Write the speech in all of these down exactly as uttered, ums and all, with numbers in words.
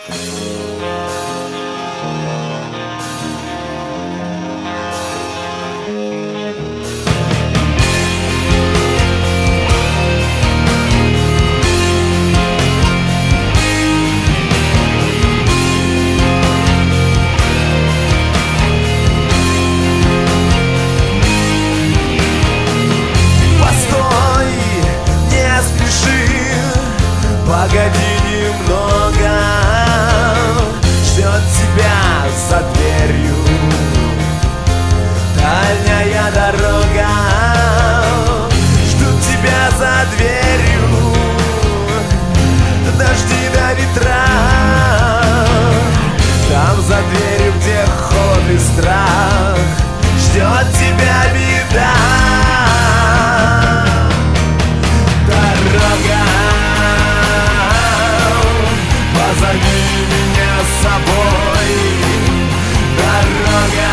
Погоди немного, ждет тебя за дверью дальняя дорога. Ждут тебя за дверью дожди до ветра. Там за дверью, где холод и страх, ждет тебя беда. Дорога, позови меня с собой, дорога.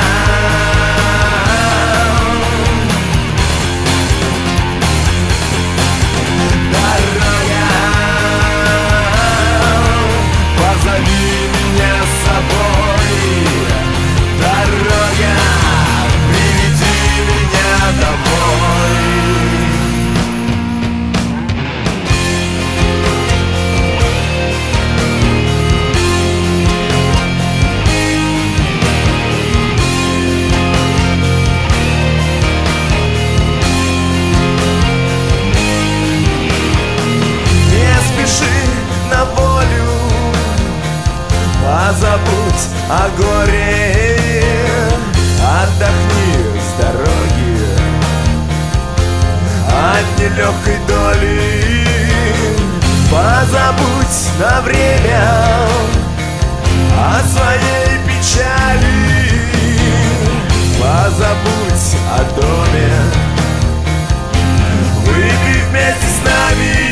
Дорога, позови меня с собой, дорога, приведи меня домой. На волю, позабудь о горе, отдохни с дороги от нелегкой доли. Позабудь на время о своей печали, позабудь о доме, выпей вместе с нами.